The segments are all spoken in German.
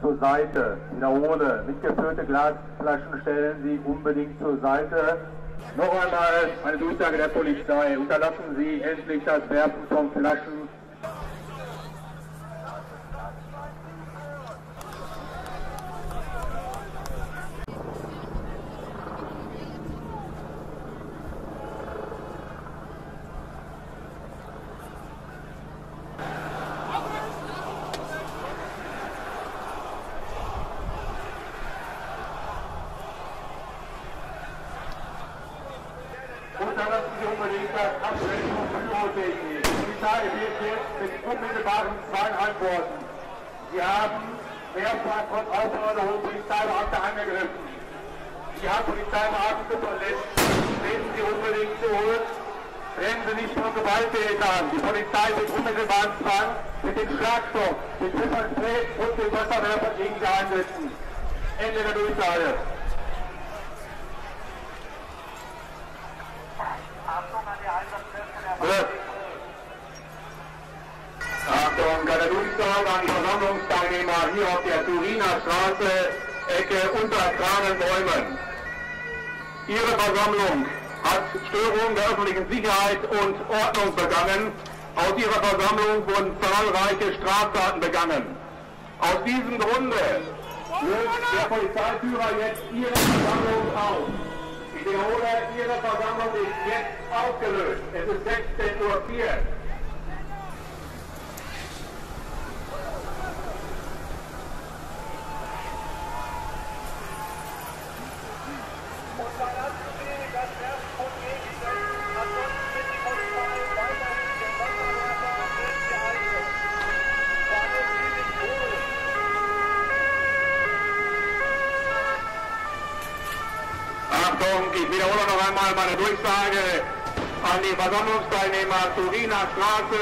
zur Seite. Wiederhole, mitgefüllte Glasflaschen stellen Sie unbedingt zur Seite. Noch einmal eine Durchsage der Polizei. Unterlassen Sie endlich das Werfen von Flaschen. Unterlassen Sie unbedingt das Abschrecken von Pyrotechnik. Die Polizei wird jetzt mit unmittelbaren Zwangantworten. Sie haben mehrfach von Aufhören hohen Polizeibeamte angegriffen. Sie haben Polizeibeamte verletzt. Treten Sie unbedingt zurück. Rennen Sie nicht von Gewalttätern. Die Polizei wird unmittelbaren Zwang mit dem Schlagstock, mit Pfefferspray und dem Wasserwerfer gegen Sie einsetzen. Ende der Durchsage. Achtung, eine Durchsage an die Versammlungsteilnehmer hier auf der Turiner Straße, Ecke unter Kranenbäumen. Ihre Versammlung hat Störung der öffentlichen Sicherheit und Ordnung begangen. Aus Ihrer Versammlung wurden zahlreiche Straftaten begangen. Aus diesem Grunde löst der Polizeiführer jetzt Ihre Versammlung auf. Ich wiederhole, Ihre Versammlung ist jetzt aufgelöst. Es ist 16:04 Uhr. Achtung, ich wiederhole noch einmal meine Durchsage an die Versammlungsteilnehmer Turiner Straße.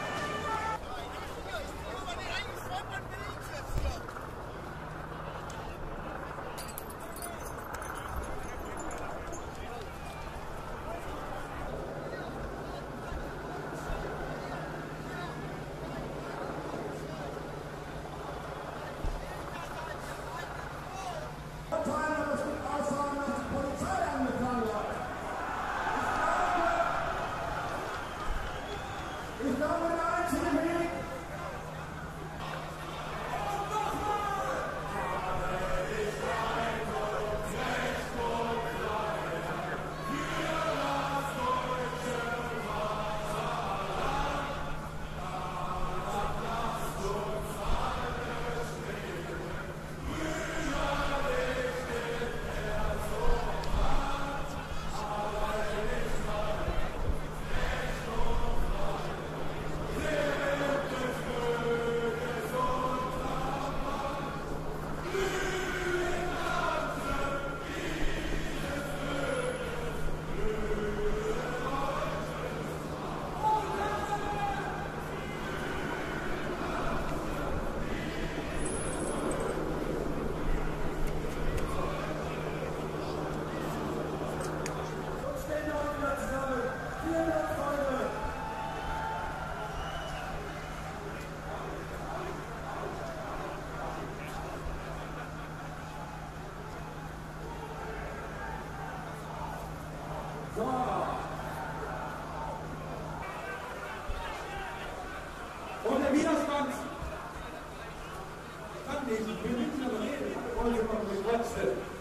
Und der Widerstand kann nicht, wir müssen aber reden, wollen wir mal trotzdem.